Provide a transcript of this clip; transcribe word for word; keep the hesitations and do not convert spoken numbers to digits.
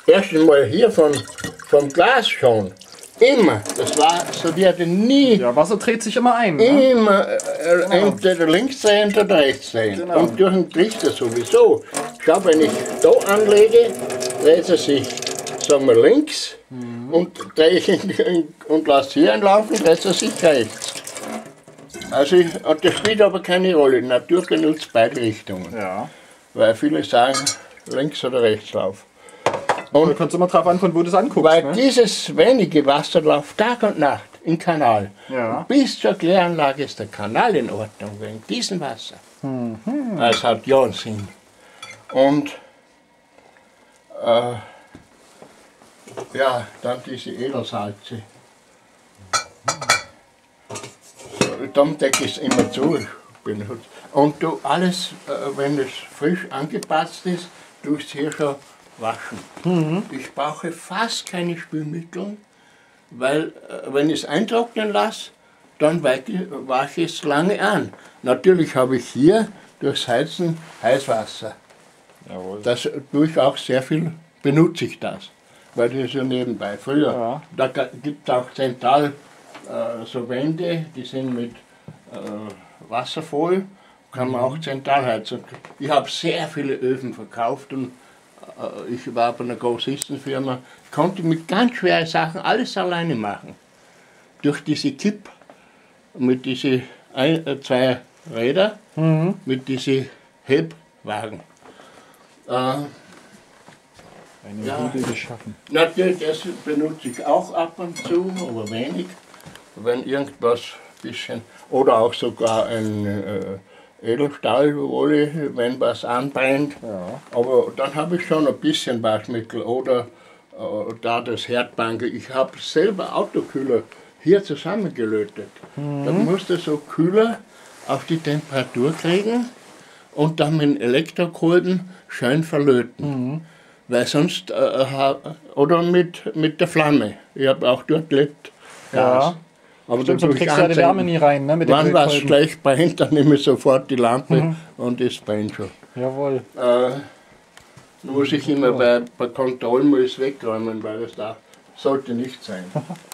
erst einmal hier von, vom Glas schon. Immer. Das war so, die hatte nie. Ja, Wasser dreht sich immer ein. Ne? Immer äh, genau. Entweder links drehen oder rechts drehen. Genau. Und durch den Trichter sowieso. Schau, wenn ich da anlege, dreht er sich, sagen wir, links. Mhm. Und drehe ich ihn, und lasse hier einlaufen, dreht er sich rechts. Also ich, und das spielt aber keine Rolle. Die Natur benutzt beide Richtungen. Ja. Weil viele sagen, links oder rechts lauf. Und da kannst du mal drauf an, von wo du das anguckst. Weil ne? dieses wenige Wasser läuft Tag und Nacht im Kanal. Ja. Bis zur Kläranlage ist der Kanal in Ordnung, wegen diesem Wasser. Mhm. Das hat ja einen Sinn. Und äh, ja, dann diese Edelsalze. Dann decke ich es immer zu. Und du alles, äh, wenn es frisch angepasst ist, tust du hier schon waschen. Mhm. Ich brauche fast keine Spülmittel, weil äh, wenn ich es eintrocknen lasse, dann wasche ich es lange an. Natürlich habe ich hier durchs Heizen Heißwasser. Jawohl. Das tue ich auch sehr viel, benutze ich das, weil das ist ja nebenbei. Früher, ja. Da gibt es auch zentral äh, so Wände, die sind mit äh, Wasser voll, kann man auch zentral heizen. Ich habe sehr viele Öfen verkauft und ich war bei einer Großistenfirma, konnte mit ganz schweren Sachen alles alleine machen. Durch diese Kipp, mit diesen ein, äh, zwei Rädern, mhm. mit diesen Hebwagen. Äh, Eine ja, Hügel geschaffen. Natürlich, das benutze ich auch ab und zu, aber wenig. Wenn irgendwas bisschen, oder auch sogar ein äh, Edelstahlwolle, wenn was anbrennt. Ja. Aber dann habe ich schon ein bisschen Waschmittel oder äh, da das Herdbankel. Ich habe selber Autokühler hier zusammengelötet. Mhm. Da musste so Kühler auf die Temperatur kriegen und dann mit dem Elektrokolben schön verlöten. Mhm. Weil sonst, äh, oder mit, mit der Flamme. Ich habe auch dort gelebt Gas. Ja. Aber stimmt, dann kriegst du ja die Wärme nie rein, ne? Mit Wann was gleich brennt, dann nehme ich sofort die Lampe mhm. und es brennt schon. Jawohl. Äh, muss ich immer bei, bei Kontrollen muss wegräumen, weil das da sollte nicht sein.